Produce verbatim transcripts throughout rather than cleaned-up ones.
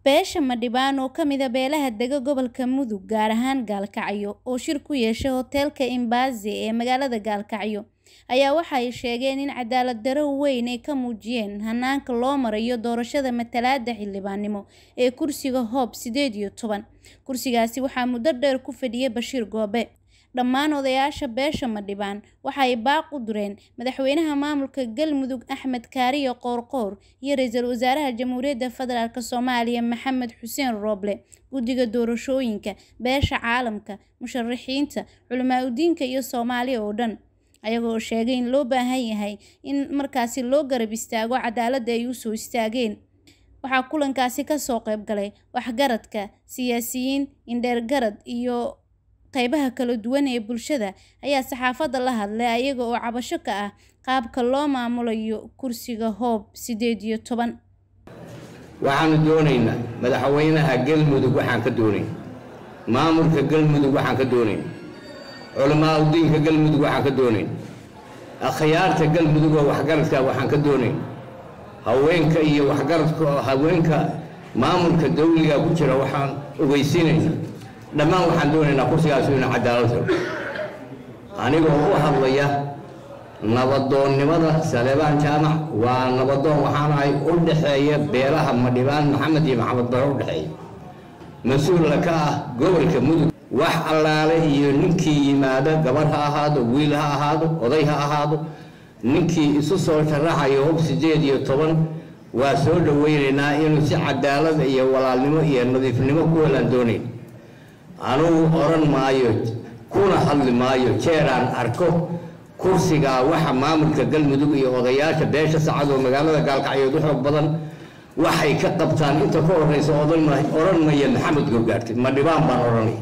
beesha Madibaan oo ka mid ah beelaha dega gobolka Mudug gaar ahaan Gaalkacyo oo shir ku yeeshay hoteelka Embassy ee magaalada Gaalkacyo ayaa waxa ay sheegeen in cadaalad darro weyn ay ka muujiyeen hanaanka loo marayo doorashada matalaadda xildhibaannimo ee kursiga Hoob sideed iyo toban. Kursigaasi waxaa muddo dheer ku fadhiyay Bashiir Goobe. Dhammaan odayaasha beesha Madibaan waxa ay baaq u dureen madaxweynaha maamulka Galmudug Axmed Kaariyo Qoorqoor iyo ra'iisul wasaaraha Jamhuuriyadda Federaalka Soomaaliya Maxamed Xuseen Rooble, guddiga doorashooyinka, beesha caalamka, musharaxiinta, culimaadudiinka iyo Soomaaliya oo dhan, ayagoo sheegay in loo baahan yahay in markaasi loo garab istaago cadaaladda ay u soo istaageen. Waxaa kulankaasi ka soo qayb galay waxgaradka, siyaasiyiin, indheergarad iyo qaybaha kala duwan ee bulshada ayaa saxaafadda la hadlay ayaga oo cabasho ka ah qaabka loo maamulayo kursiga Hoob sideed iyo toban. waxaan doonaynaa madaxweynaha Galmudug waxaan ka doonaynaa maamulka Galmudug waxaan ka doonaynaa culimaadudiinka Galmudug waxaan ka doonaynaa akhyaarta Galmudug oo waxgaradka waxaan ka doonaynaa haweenka iyo waxgaradka haweenka maamulka dawliga ku jira waxaan ogeysiinaynaa dhammaan waxaan doonaynaa kursigaas inuu cadaalad helo anigoo u hadlaya nabadoonnimada Saleebaan Jaamac waa nabadoon waxaan ahay u dhaxeeya beelaha Madibaan Maxamed iyo Maxamed Bare u dhaxeeya mas'uul ka ah gobolka Mudug wax allaale iyo ninkii yimaada gabar ha ahaado wiil ha ahaado oday ha ahaado ninkii isu soo sharaxayo Hoob sideed iyo toban waa soo dhaweynaynaa inuu si cadaalad iyo walaalnimo iyo nadiifnimo ku helaan doonayn anuu oran maayo kuna hadli maayo jeeraan arko kursiga waxa maamulka Galmudug iyo odayaasha beesha Sacad oo magaalada Gaalkacyo u xoog badan waxay ka qabtaan inta ka horeysa odan oran maayo Maxamed Gurgaarti Madibaan baan oranay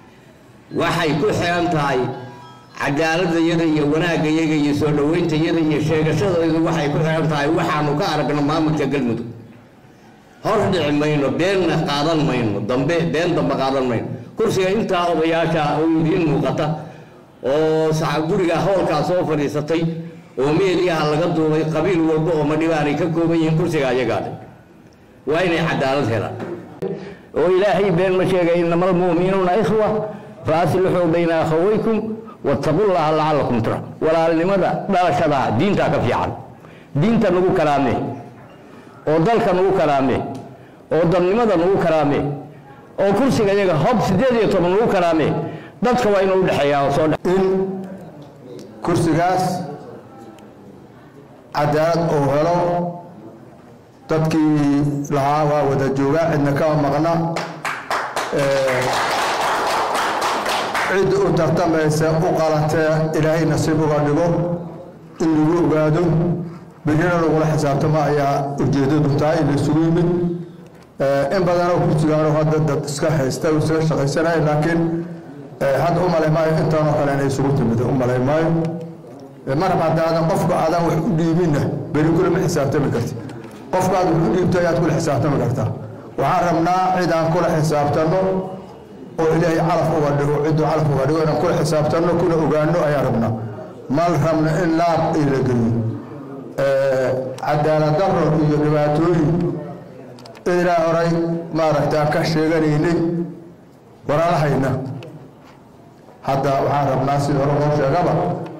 waxay ku xiran tahay cadaaladda iyada iyo wanaagga iyaga iyo soo dhaweynta iyada iyo sheegashadooda waxay ku xiran tahay waxaanu ka aragnaa maamulka Galmudug hor dhici mayno beenna qaadan mayno dambe been dambe qaadan mayno kursiga inta odayaasha oo idin muuqata oo saxab guriga howlka soo fadhiisatay oo meeliyaha laga duubay qabiil walba oo Madibaan ay ka kooban yihiin kursiga ayaga waa inay cadaalad helaan oo ilaahay been ma sheegay innamal mu'minuuna ikhwa faaslihu bayna akhawaykum wattaqullaha la'allakum turhamun walaalnimada dhalashada diinta ka fiican diinta nagu karaame oo dalka nagu karaame oo dadnimada nagu karaame oo kursiga iyaga Hoob sideed iyo toban lagu karaame dadka waa inuu u dhaxeeyaa oo soo in kursigaas cadaalad oo helo dadkii lahaa waa wada jooga cidna ka maqna cid u tartamaysa u qalatay ilaahay nasiib uga dhigo in lagu ogaado birina lagula xisaabtamo ayaa ujeedadu tahay in la isugu yimid in badan oo kursigaan hadda dad iska haysta oo iska shaqaysanay laakiin had u maleemayo intaan oo kale inay isugu timid u maleemayo mar baadaadan qofka aadan wax u dhiibina bari kula ma xisaabtami karti qofka aad u dhiibtay aad kula xisaabtami kartaa waxaan rabnaa cid aan kula xisaabtano oo ilaahay calaf uga dhigo cid calaf uga dhigo inaan kula xisaabtano kuna ogaano ayaan rabnaa mal rabna in laab ay la geliyo cadaalad darro iyo dhibaatooyin ilaa horay maaragtaa ka sheeganaynay waraalahayna hadda waxaan rabnaa sida hore loo sheegaba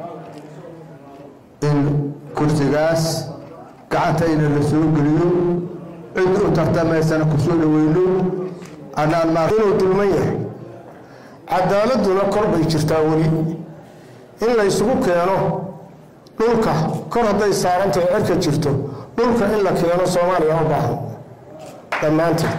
in kursigaas gacantayna la soo geliyo cid u tartamaysana ku soo dhaweyno anaan ma inuu dulman yahay cadaaladuna kor bay jirtaa weli in la isugu keeno dhulka kor hadday saarantahay cirka jirto dhulka in la keeno Soomaaliya u baahan dhammaanteed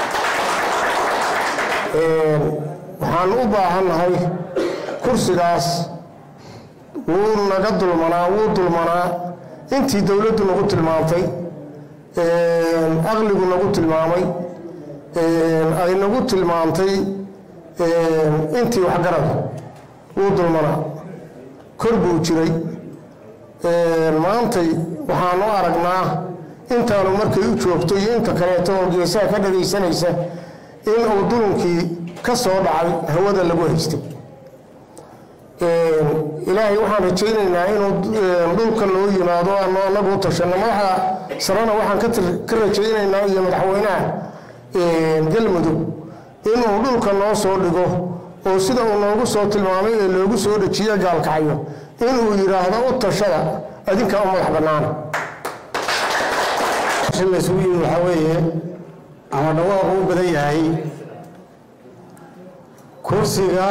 waxaan u baahannahay kursigaas wuu naga dulmanaa wuu dulmanaa intii dawladdu nagu tilmaamtay aqligu nagu tilmaamay ay nagu tilmaamtay intii waxgarad wuu dulmanaa kor buu jiray maantay waxaan u aragnaa intaanu markay u joogto iyo inta kaleeto oo geesaha ka dhagaysanaysa in uu dulumkii ka soo dhacay hawada lagu haystay ilaahay waxaan rajaynaynaa inuu dhulka loo yimaado annagu u tashanno madaxa sarana waxaan ka rajaynaynaa iyo madaxweynaha galmudug inuu dhulka noo soo dhigo oo sida uu noogu soo tilmaamay ee loogu soo dhajiyo gaalkacyo inuu yiraahdo u tashada adinka u madax bannaan shilasuuyin waxa weeye ama dhawaaqu u badan yahay kursiga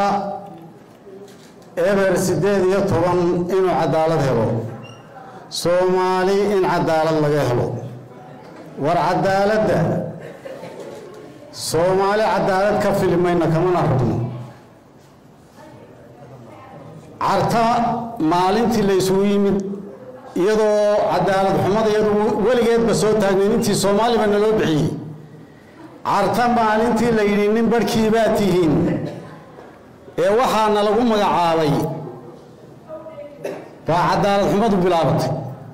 eber sideed iyo toban inuu cadaalad helo Soomaali in cadaalad laga helo war cadaaladda Soomaali cadaalad ka filmayna kama rabno arta maalintii la isugu yimid iyadoo cadaalad xumada iyadoo waligeed ba soo taagnay intii Soomaali bana loo bixiyay arta maalintii la yiri nin barkii baa tihiin ee waxaana lagu magacaabay baa cadaalad xumadu bilaabatay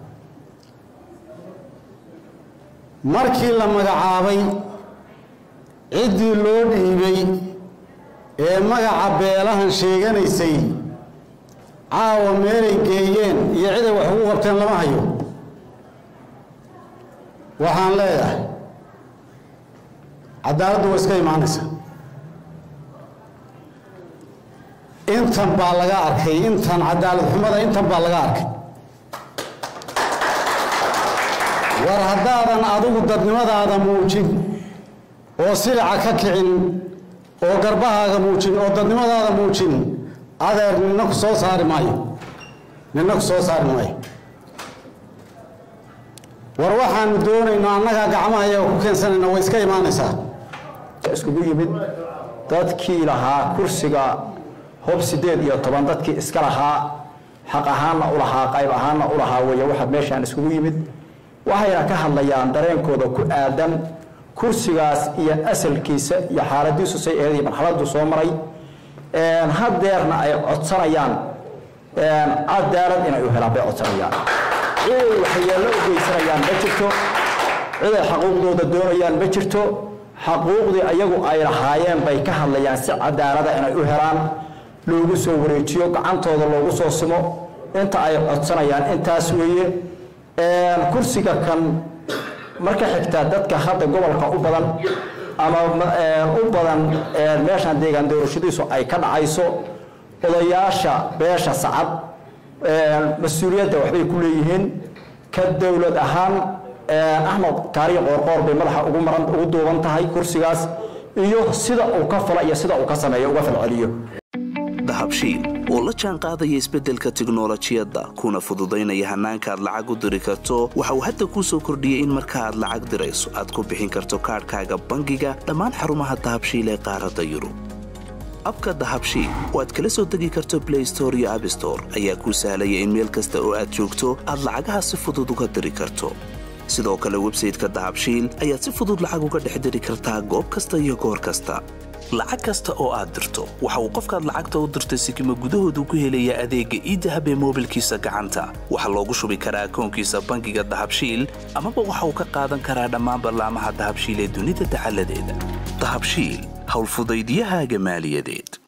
markii la magacaabay cidii loo dhiibay ee magaca beelahan sheeganaysay caawa meelay geeyeen iyo cid ay wax ugu qabteen lama hayo waxaan leeyahay cadaaladdu waa iska imaanaysa intan baa laga arkay intan cadaalad xumada intan baa laga arkay war haddaadan adigu dadnimadaada muujin oo silica ka kicin oo garbahaaga muujin oo dadnimadaada muujin adeer nina ku soo saari maayo nina ku soo saari maayo war waxaanu doonayno annaga gacmaha iyaga ku keensanayna way iska imaanaysaa iskugu yimid dadkii lahaa kursiga hoob sideed iyo toban dadkii iska lahaa xaq ahaanna u lahaa qayb ahaanna u lahaa weeye waxa meeshaan iskugu yimid waxayna ka hadlayaan dareenkooda ku aadan kursigaas iyo asalkiisa iyo xaaladiisu say eeday marxaladdu soo maray een hadeerna ay codsanayaan een cadaalad inay u helaan bay codsanayaan cid waxyeello u geysanayaan ma jirto cid xuquuqdooda doonayaan ma jirto xuquuqdii ayagu ay lahaayeen bay ka hadlayaan si cadaalad inay u helaan loogu soo wareejiyo gacantooda loogu soo simo inta ay codsanayaan intaas weeye een kursiga kan marka xigta dadka hadda gobolka u badan ama u badan meeshan deegaan doorashadiisu ay ka dhacayso odayaasha beesha sacad mas'uuliyadda waxbay ku leeyihiin ka dawlad ahaan Ahmed taariikh qorqor bay madaxa ugu maran ugu duuban tahay kursigaas iyo sida uu ka fala iyo sida uu ka sameeyo uga falceliyo dahabshiil oo la jaan qaadaya isbeddelka tiknoolajiyadda kuna fududeynaya hanaanka aad lacag u diri karto waxa uu hadda ku soo kordhiyay in marka aad lacag dirayso aad ku bixin karto kaarkaaga bangiga dhammaan xarumaha dahabshiil ee qaaradda Yurub abka dahabshiil oo aad kala soo degi karto Play Store iyo App Store ayaa ku sahlaya in meel kasta oo aad joogto aad lacagaha si fudud uga diri karto sidoo kale website-ka dahabshiil ayaad si fudud lacag uga dhex diri kartaa goob kasta iyo goor kasta lacag kasta oo aad dirto waxa uu qofkaad lacagta u dirtay sikimo gudahoodu ku helaya adeegga e-dahab ee moobilkiisa gacanta waxa loogu shubi karaa akoonkiisa bangiga dahabshiil amaba waxa uu ka qaadan karaa dhammaan barnaamijyada dahabshiil ee dunida taxalladeeda dahabshiil hawl fudaydiyahaaga maaliyadeed